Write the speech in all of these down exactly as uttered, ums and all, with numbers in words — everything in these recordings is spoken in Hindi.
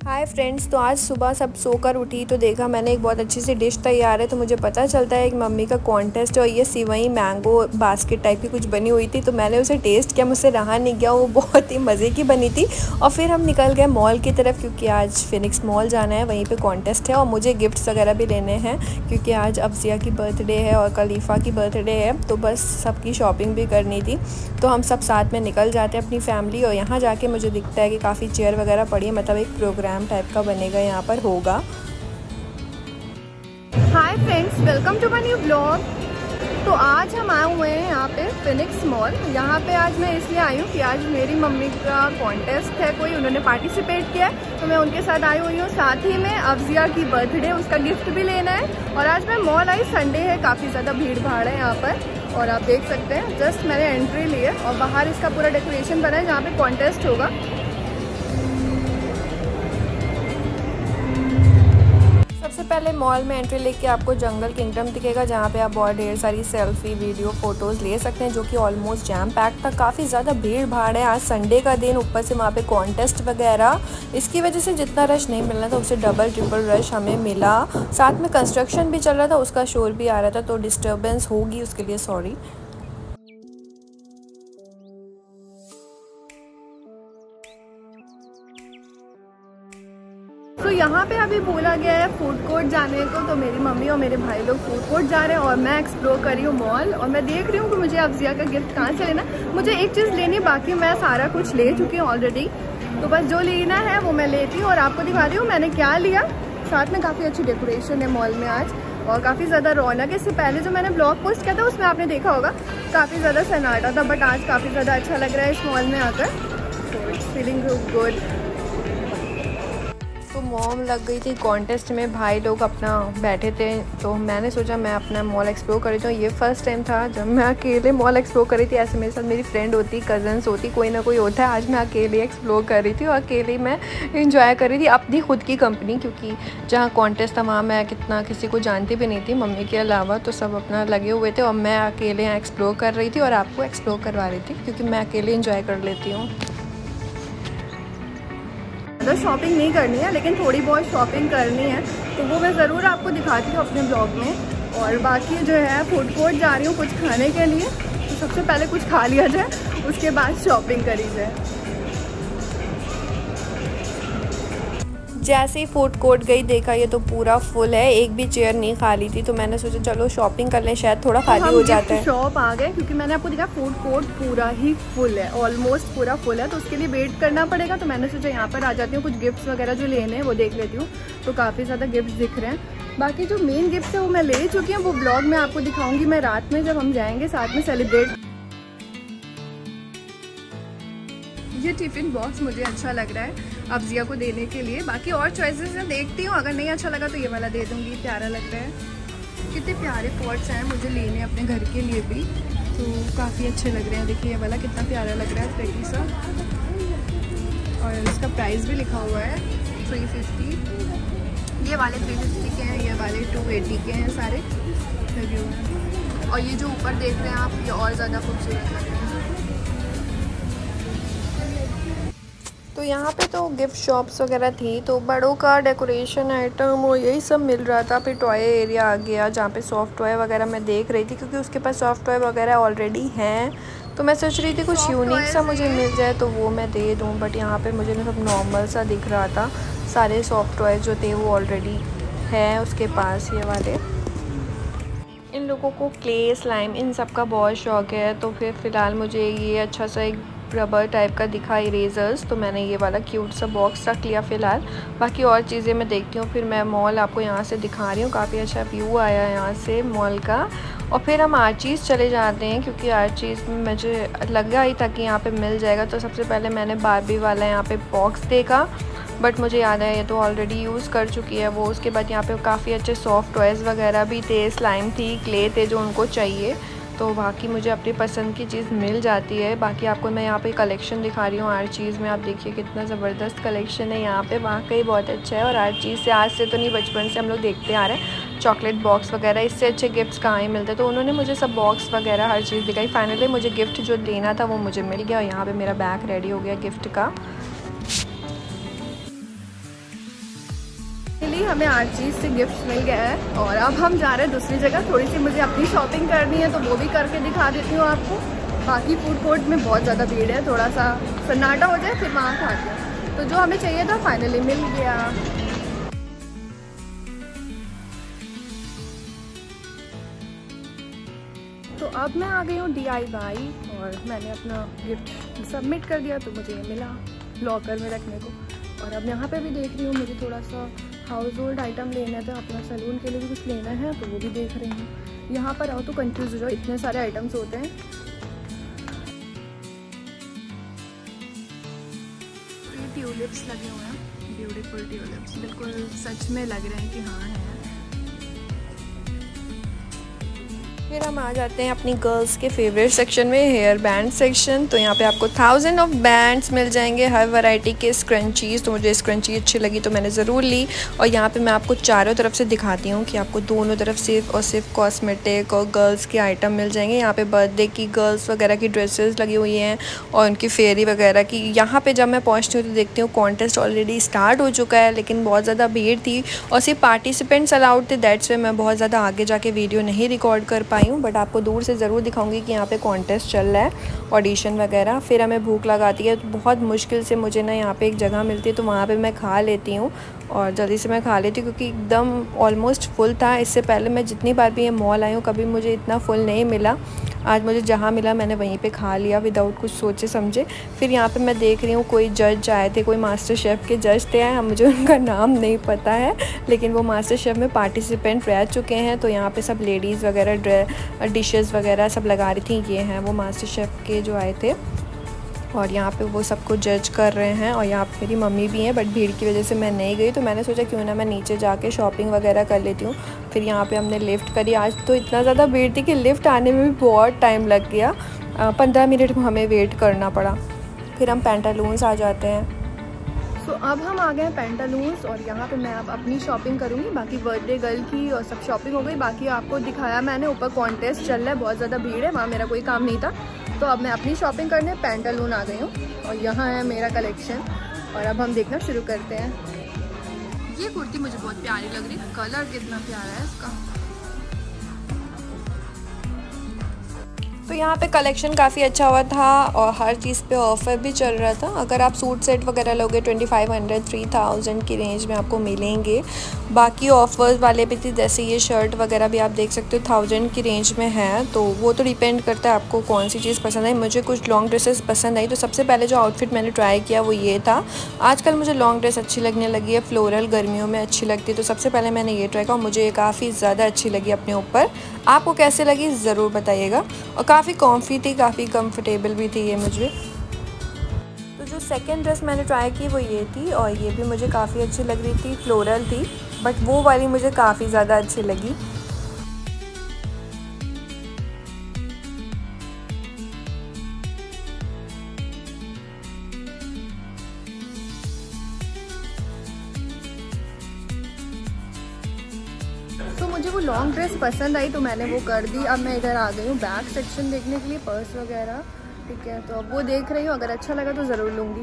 हाय फ्रेंड्स, तो आज सुबह सब सोकर उठी तो देखा मैंने एक बहुत अच्छी सी डिश तैयार है। तो मुझे पता चलता है कि मम्मी का कॉन्टेस्ट है और ये सिवई मैंगो बास्केट टाइप की कुछ बनी हुई थी। तो मैंने उसे टेस्ट किया, मुझसे रहा नहीं गया, वो बहुत ही मज़े की बनी थी। और फिर हम निकल गए मॉल की तरफ क्योंकि आज फिनिक्स मॉल जाना है, वहीं पर कॉन्टेस्ट है और मुझे गिफ्ट्स वगैरह भी लेने हैं क्योंकि आज अफजिया की बर्थडे है और खलीफा की बर्थडे है। तो बस सबकी शॉपिंग भी करनी थी। तो हम सब साथ में निकल जाते हैं अपनी फैमिली। और यहाँ जाके मुझे दिखता है कि काफ़ी चेयर वगैरह पड़ी है, मतलब एक प्रोग्राम टाइप का बनेगा यहाँ पर होगा। Hi friends, welcome to my new blog. तो आज हम आए हुए हैं यहाँ पे फिनिक्स मॉल। यहाँ पे आज मैं इसलिए आई हूँ कि आज मेरी मम्मी का कॉन्टेस्ट है, कोई उन्होंने पार्टिसिपेट किया है तो मैं उनके साथ आई हुई हूँ। साथ ही में अफजिया की बर्थडे, उसका गिफ्ट भी लेना है। और आज मैं मॉल आई, संडे है, काफ़ी ज़्यादा भीड़ भाड़ है यहाँ पर और आप देख सकते हैं। जस्ट मैंने एंट्री ली है और बाहर इसका पूरा डेकोरेशन बना है जहाँ पे कॉन्टेस्ट होगा। सबसे पहले मॉल में एंट्री लेके आपको जंगल किंगडम दिखेगा जहाँ पे आप बहुत ढेर सारी सेल्फी वीडियो फोटोज़ ले सकते हैं, जो कि ऑलमोस्ट जैम पैक था। काफ़ी ज़्यादा भीड़ भाड़ है, आज संडे का दिन, ऊपर से वहाँ पे कॉन्टेस्ट वगैरह, इसकी वजह से जितना रश नहीं मिलना था उससे डबल ट्रिपल रश हमें मिला। साथ में कंस्ट्रक्शन भी चल रहा था, उसका शोर भी आ रहा था, तो डिस्टर्बेंस होगी, उसके लिए सॉरी। तो यहाँ पे अभी बोला गया है फूड कोर्ट जाने को, तो मेरी मम्मी और मेरे भाई लोग फूड कोर्ट जा रहे हैं और मैं एक्सप्लोर कर रही हूँ मॉल। और मैं देख रही हूँ कि मुझे अफजिया का गिफ्ट कहाँ से लेना। मुझे एक चीज़ लेनी, बाकी मैं सारा कुछ ले चुकी हूँ ऑलरेडी। तो बस जो लेना है वो मैं लेती हूँ और आपको दिखा रही हूँ मैंने क्या लिया। साथ में काफ़ी अच्छी डेकोरेशन है मॉल में आज और काफ़ी ज़्यादा रौनक है। इससे पहले जो मैंने ब्लॉग पोस्ट किया था उसमें आपने देखा होगा काफ़ी ज़्यादा सन्नाटा था, बट आज काफ़ी ज़्यादा अच्छा लग रहा है इस मॉल में आकर। तो इट्स फीलिंग गुड। तो मॉम लग गई थी कॉन्टेस्ट में, भाई लोग अपना बैठे थे, तो मैंने सोचा मैं अपना मॉल एक्सप्लोर कर रही हूँ। ये फर्स्ट टाइम था जब मैं अकेले मॉल एक्सप्लोर कर रही थी। ऐसे मेरे साथ मेरी फ्रेंड होती, कज़न्स होती, कोई ना कोई होता है। आज मैं अकेले एक्सप्लोर कर रही थी और अकेले मैं इंजॉय कर रही थी अपनी खुद की कंपनी, क्योंकि जहाँ कॉन्टेस्ट था वहाँ मैं कितना किसी को जानती भी नहीं थी मम्मी के अलावा। तो सब अपना लगे हुए थे और मैं अकेले यहाँ एक्सप्लोर कर रही थी और आपको एक्सप्लोर करवा रही थी क्योंकि मैं अकेले इंजॉय कर लेती हूँ। शॉपिंग नहीं करनी है लेकिन थोड़ी बहुत शॉपिंग करनी है, तो वो मैं ज़रूर आपको दिखाती हूँ अपने ब्लॉग में। और बाकी जो है फूड कोर्ट जा रही हूँ कुछ खाने के लिए, तो सबसे पहले कुछ खा लिया जाए, उसके बाद शॉपिंग करी जाए। जैसे ही फूड कोर्ट गई देखा ये तो पूरा फुल है, एक भी चेयर नहीं खाली थी। तो मैंने सोचा चलो शॉपिंग कर लें, शायद थोड़ा खाली तो हो जाता है। शॉप आ गए क्योंकि मैंने आपको देखा फूड कोर्ट पूरा ही फुल है, ऑलमोस्ट पूरा फुल है, तो उसके लिए वेट करना पड़ेगा। तो मैंने सोचा यहाँ पर आ जाती हूँ, कुछ गिफ्ट्स वगैरह जो लेने हैं वो देख लेती हूँ। तो काफ़ी ज़्यादा गिफ्ट्स दिख रहे हैं। बाकी जो मेन गिफ्ट है वो मैं ले चुकी हूँ, वो ब्लॉग में आपको दिखाऊंगी मैं रात में जब हम जाएंगे साथ में सेलिब्रेट। ये टिफिन बॉक्स मुझे अच्छा लग रहा है अफजिया को देने के लिए। बाकी और चॉइसेस हैं, देखती हूँ, अगर नहीं अच्छा लगा तो ये वाला दे दूँगी, प्यारा लग रहा है। कितने प्यारे पॉट्स हैं मुझे लेने अपने घर के लिए भी, तो काफ़ी अच्छे लग रहे हैं। देखिए ये वाला कितना प्यारा लग रहा है, प्रेटी सा, और इसका प्राइस भी लिखा हुआ है थ्री फिफ्टी। ये वाले थ्री फिफ्टी के हैं, ये वाले टू एटी के हैं सारे लगे हुए हैं। और ये जो ऊपर देख रहे हैं आप, ये और ज़्यादा खूबसूरत लग रहे हैं। तो यहाँ पे तो गिफ्ट शॉप्स वगैरह थी, तो बड़ों का डेकोरेशन आइटम और यही सब मिल रहा था। फिर टॉय एरिया आ गया जहाँ पे सॉफ्ट टॉय वगैरह मैं देख रही थी क्योंकि उसके पास सॉफ्ट टॉय वगैरह ऑलरेडी हैं। तो मैं सोच रही थी कुछ यूनिक सा मुझे मिल जाए तो वो मैं दे दूँ, बट यहाँ पे मुझे ना सब नॉर्मल सा दिख रहा था। सारे सॉफ्ट टॉय जो थे वो ऑलरेडी हैं उसके पास, ये वाले। इन लोगों को क्ले, स्लाइम, इन सब का बहुत शौक़ है। तो फिर फ़िलहाल मुझे ये अच्छा सा एक रबर टाइप का दिखा इरेजर्स, तो मैंने ये वाला क्यूट सा बॉक्स रख लिया फ़िलहाल। बाकी और चीज़ें मैं देखती हूँ, फिर मैं मॉल आपको यहाँ से दिखा रही हूँ। काफ़ी अच्छा व्यू आया है यहाँ से मॉल का। और फिर हम आर्चीज़ चले जाते हैं क्योंकि आर्चीज़ में मुझे लगा ही था कि यहाँ पे मिल जाएगा। तो सबसे पहले मैंने बारबी वाला यहाँ पे बॉक्स देखा, बट मुझे याद है ये तो ऑलरेडी यूज़ कर चुकी है वो। उसके बाद यहाँ पे काफ़ी अच्छे सॉफ्ट टॉयज़ वगैरह भी थे, स्लाइम थी, क्ले थे जो उनको चाहिए। तो बाकी मुझे अपनी पसंद की चीज़ मिल जाती है। बाकी आपको मैं यहाँ पे कलेक्शन दिखा रही हूँ हर चीज़ में, आप देखिए कितना ज़बरदस्त कलेक्शन है यहाँ पे, वाकई बहुत अच्छा है। और हर चीज़ से, आज से तो नहीं, बचपन से हम लोग देखते आ रहे हैं चॉकलेट बॉक्स वगैरह, इससे अच्छे गिफ्ट्स कहाँ ही मिलते। तो उन्होंने मुझे सब बॉक्स वगैरह हर चीज़ दिखाई। फाइनली मुझे गिफ्ट जो लेना था वो मुझे मिल गया और यहाँ पर मेरा बैग रेडी हो गया गिफ्ट का। फाइनली हमें हर चीज़ से गिफ्ट मिल गया है और अब हम जा रहे हैं दूसरी जगह। थोड़ी सी मुझे अपनी शॉपिंग करनी है तो वो भी करके दिखा देती हूँ आपको। बाकी फूड कोर्ट में बहुत ज़्यादा भीड़ है, थोड़ा सा सन्नाटा हो जाए फिर वहाँ खाते हैं। तो जो हमें चाहिए था फाइनली मिल गया। तो अब मैं आ गई हूँ डी आई वाई और मैंने अपना गिफ्ट सबमिट कर दिया तो मुझे मिला लॉकर में रखने को। और अब यहाँ पे भी देख रही हूँ, मुझे थोड़ा सा हाउस होल्ड आइटम लेना था, अपना सैलून के लिए भी कुछ लेना है तो वो भी देख रही हूँ। यहाँ पर आओ तो कंफ्यूज हो जाओ, इतने सारे आइटम्स होते हैं। ये ट्यूलिप्स लगे हुए हैं, ब्यूटीफुल ट्यूलिप्स, बिल्कुल सच में लग रहे हैं कि हाँ है। फिर हम आ जाते हैं अपनी गर्ल्स के फेवरेट सेक्शन में, हेयर बैंड सेक्शन। तो यहाँ पे आपको थाउजेंड ऑफ बैंड्स मिल जाएंगे, हर वैरायटी के स्क्रंचीज़। तो मुझे स्क्रंची अच्छी लगी तो मैंने ज़रूर ली। और यहाँ पे मैं आपको चारों तरफ से दिखाती हूँ कि आपको दोनों तरफ सिर्फ और सिर्फ कॉस्मेटिक और गर्ल्स के आइटम मिल जाएंगे। यहाँ पे बर्थडे की गर्ल्स वगैरह की ड्रेसेस लगी हुई हैं और उनकी फेरी वगैरह की। यहाँ पर जब मैं पहुँचती हूँ तो देखती हूँ कॉन्टेस्ट ऑलरेडी स्टार्ट हो चुका है, लेकिन बहुत ज़्यादा भीड़ थी और सिर्फ पार्टिसिपेंट्स अलाउड थे। दैट्स वे मैं बहुत ज़्यादा आगे जाके वीडियो नहीं रिकॉर्ड कर पाई हूँ, बट आपको दूर से ज़रूर दिखाऊंगी कि यहाँ पे कॉन्टेस्ट चल रहा है, ऑडिशन वगैरह। फिर हमें भूख लगाती है तो बहुत मुश्किल से मुझे ना यहाँ पे एक जगह मिलती है तो वहाँ पे मैं खा लेती हूँ और जल्दी से मैं खा लेती हूँ क्योंकि एकदम ऑलमोस्ट फुल था। इससे पहले मैं जितनी बार भी ये मॉल आई हूँ कभी मुझे इतना फुल नहीं मिला। आज मुझे जहाँ मिला मैंने वहीं पे खा लिया विदाउट कुछ सोचे समझे। फिर यहाँ पे मैं देख रही हूँ कोई जज आए थे, कोई मास्टर शेफ़ के जज थे आए, मुझे उनका नाम नहीं पता है लेकिन वो मास्टर शेफ़ में पार्टिसिपेंट रह चुके हैं। तो यहाँ पे सब लेडीज़ वगैरह डिशेस वगैरह सब लगा रही थी। ये हैं वो मास्टर शेफ़ के जो आए थे और यहाँ पे वो सबको जज कर रहे हैं। और यहाँ पे मेरी मम्मी भी हैं, बट भीड़ की वजह से मैं नहीं गई। तो मैंने सोचा क्यों ना मैं नीचे जाके शॉपिंग वगैरह कर लेती हूँ। फिर यहाँ पे हमने लिफ्ट करी। आज तो इतना ज़्यादा भीड़ थी कि लिफ्ट आने में भी बहुत टाइम लग गया, पंद्रह मिनट हमें वेट करना पड़ा। फिर हम पेंटालून्स आ जाते हैं। तो अब हम आ गए हैं पेंटालून्स और यहाँ पे मैं अब अपनी शॉपिंग करूँगी। बाकी बर्थडे गर्ल की और सब शॉपिंग हो गई। बाकी आपको दिखाया मैंने, ऊपर कॉन्टेस्ट चल रहा है, बहुत ज़्यादा भीड़ है, वहाँ मेरा कोई काम नहीं था। तो अब मैं अपनी शॉपिंग करने पेंटालून आ गई हूँ और यहाँ है मेरा कलेक्शन। और अब हम देखना शुरू करते हैं। ये कुर्ती मुझे बहुत प्यारी लग रही है, कलर कितना प्यारा है इसका। तो यहाँ पे कलेक्शन काफ़ी अच्छा हुआ था और हर चीज़ पे ऑफ़र भी चल रहा था। अगर आप सूट सेट वगैरह लोगे twenty five hundred three thousand की रेंज में आपको मिलेंगे। बाकी ऑफ़र्स वाले भी थे, जैसे ये शर्ट वगैरह भी आप देख सकते हो थाउजेंड की रेंज में है। तो वो तो डिपेंड करता है आपको कौन सी चीज़ पसंद आई। मुझे कुछ लॉन्ग ड्रेसेस पसंद आई। तो सबसे पहले जो आउटफिट मैंने ट्राई किया वो ये था। आजकल मुझे लॉन्ग ड्रेस अच्छी लगने लगी है, फ्लोरल गर्मियों में अच्छी लगती है। तो सबसे पहले मैंने ये ट्राई किया और मुझे ये काफ़ी ज़्यादा अच्छी लगी अपने ऊपर। आपको कैसे लगी ज़रूर बताइएगा। और काफ़ी कॉम्फी थी, काफ़ी कंफर्टेबल भी थी ये मुझे। तो जो सेकंड ड्रेस मैंने ट्राई की वो ये थी और ये भी मुझे काफ़ी अच्छी लग रही थी, फ्लोरल थी, बट वो वाली मुझे काफ़ी ज़्यादा अच्छी लगी। तो मुझे वो लॉन्ग ड्रेस पसंद आई तो मैंने वो कर दी। अब मैं इधर आ गई हूँ बैग सेक्शन देखने के लिए, पर्स वगैरह, ठीक है। तो अब वो देख रही हूँ, अगर अच्छा लगा तो ज़रूर लूँगी।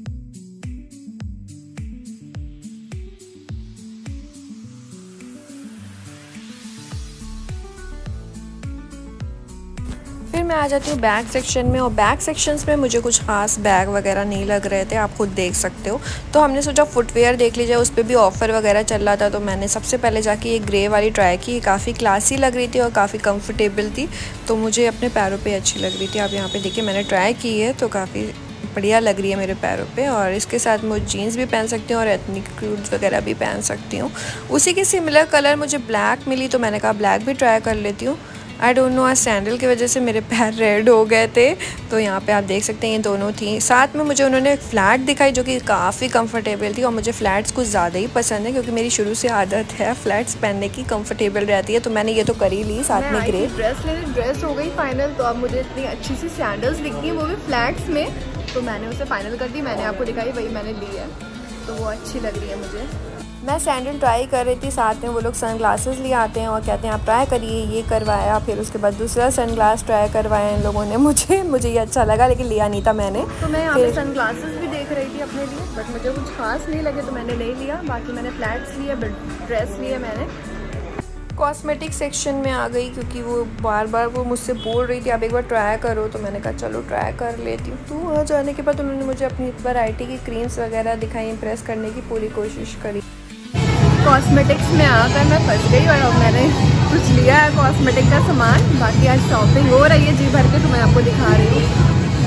फिर मैं आ जाती हूँ बैग सेक्शन में और बैग सेक्शंस में मुझे कुछ खास बैग वगैरह नहीं लग रहे थे, आप खुद देख सकते हो। तो हमने सोचा फुटवेयर देख लीजिए, उस पर भी ऑफ़र वगैरह चल रहा था। तो मैंने सबसे पहले जाके ये ग्रे वाली ट्राई की, काफ़ी क्लासी लग रही थी और काफ़ी कंफर्टेबल थी। तो मुझे अपने पैरों पे अच्छी लग रही थी। आप यहाँ पे देखिए मैंने ट्राई की है तो काफ़ी बढ़िया लग रही है मेरे पैरों पे। और इसके साथ मैं जीन्स भी पहन सकती हूँ और एथनिक क्लोथ्स वगैरह भी पहन सकती हूँ। उसी की सिमिलर कलर मुझे ब्लैक मिली तो मैंने कहा ब्लैक भी ट्राई कर लेती हूँ। आई डोंट नो, आज सैंडल की वजह से मेरे पैर रेड हो गए थे। तो यहाँ पे आप देख सकते हैं ये दोनों थी। साथ में मुझे उन्होंने एक फ़्लैट दिखाई जो कि काफ़ी कंफर्टेबल थी और मुझे फ़्लैट्स कुछ ज़्यादा ही पसंद है क्योंकि मेरी शुरू से आदत है फ़्लैट्स पहनने की, कंफर्टेबल रहती है। तो मैंने ये तो कर ही ली। साथ में ग्रे ड्रेस लेने ड्रेस हो गई फाइनल। तो अब मुझे इतनी अच्छी सी सैंडल्स दिखती हैं वो भी फ्लैट्स में, तो मैंने उसे फाइनल कर दी। मैंने आपको दिखाई, वही मैंने ली है, तो वो अच्छी लग रही है मुझे। मैं सैंडल ट्राई कर रही थी, साथ में वो लोग सनग्लासेस ले आते हैं और कहते हैं आप ट्राई करिए। ये करवाया, फिर उसके बाद दूसरा सनग्लास ट्राई करवाया इन लोगों ने मुझे मुझे ये अच्छा लगा लेकिन लिया नहीं था मैंने। तो मैं यहाँ पे सनग्लासेस भी देख रही थी अपने लिए, बट मुझे कुछ खास नहीं लगे तो मैंने नहीं लिया। बाकी मैंने फ्लैट्स लिए, ड्रेस लिए मैंने। कॉस्मेटिक सेक्शन में आ गई क्योंकि वो बार बार वो मुझसे बोल रही थी आप एक बार ट्राई करो, तो मैंने कहा चलो ट्राई कर लेती हूँ। तो वहाँ जाने के बाद उन्होंने मुझे अपनी वैरायटी की क्रीम्स वगैरह दिखाई, इम्प्रेस करने की पूरी कोशिश करी। कॉस्मेटिक्स में आकर मैं फंस गई और अब मैंने कुछ लिया है कॉस्मेटिक का सामान। बाकी आज शॉपिंग हो रही है जी भर के, तो मैं आपको दिखा रही हूँ।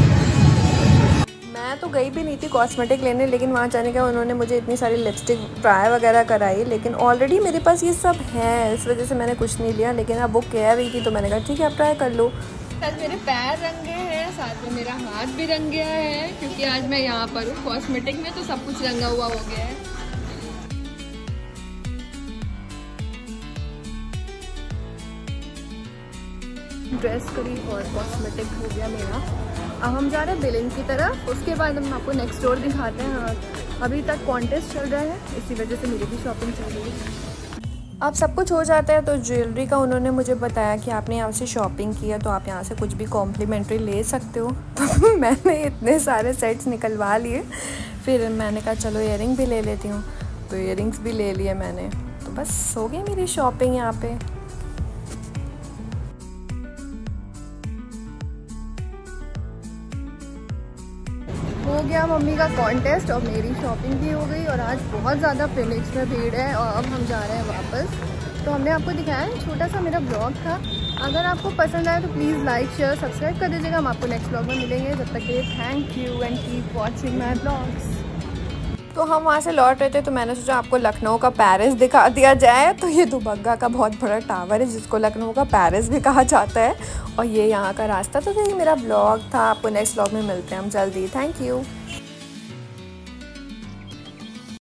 मैं तो गई भी नहीं थी कॉस्मेटिक लेने, लेकिन वहाँ जाने का उन्होंने मुझे इतनी सारी लिपस्टिक ट्राई वगैरह कराई, लेकिन ऑलरेडी मेरे पास ये सब है, इस वजह से मैंने कुछ नहीं लिया। लेकिन अब वो कह रही थी तो मैंने कहा ठीक है आप ट्राई कर लो। साथ मेरे पैर रंगे हैं, साथ में मेरा हाथ भी रंग गया है, क्योंकि आज मैं यहाँ पर हूँ कॉस्मेटिक में, तो सब कुछ रंगा हुआ हो गया है। ड्रेस करी और कॉस्मेटिक हो गया मेरा। अब हम जा रहे हैं बिलिंग की तरफ, उसके बाद हम आपको नेक्स्ट स्टोर दिखाते हैं। अभी तक कॉन्टेस्ट चल रहा है, इसी वजह से मेरी भी शॉपिंग चल रही है। अब सब कुछ हो जाता है तो ज्वेलरी का उन्होंने मुझे बताया कि आपने यहाँ से शॉपिंग किया तो आप यहाँ से कुछ भी कॉम्प्लीमेंट्री ले सकते हो। तो मैंने इतने सारे सेट्स निकलवा लिए, फिर मैंने कहा चलो इयरिंग भी ले लेती हूँ, तो इयरिंग्स भी ले लिए मैंने। तो बस हो गई मेरी शॉपिंग यहाँ पे। हो गया मम्मी का कॉन्टेस्ट और मेरी शॉपिंग भी हो गई। और आज बहुत ज़्यादा फिनिक्स में भीड़ है और अब हम जा रहे हैं वापस। तो हमने आपको दिखाया छोटा सा मेरा ब्लॉग था। अगर आपको पसंद आया तो प्लीज़ लाइक शेयर सब्सक्राइब कर दीजिएगा। हम आपको नेक्स्ट ब्लॉग में मिलेंगे, जब तक के लिए thank you and keep watching my blogs. तो हम वहाँ से लौट रहे थे तो मैंने सोचा आपको लखनऊ का पेरिस दिखा दिया जाए। तो ये दुबग्गा का बहुत बड़ा टावर है जिसको लखनऊ का पेरिस भी कहा जाता है, और ये यहाँ का रास्ता। तो ये मेरा ब्लॉग था, आपको नेक्स्ट ब्लॉग में मिलते हैं हम जल्दी। Thank you.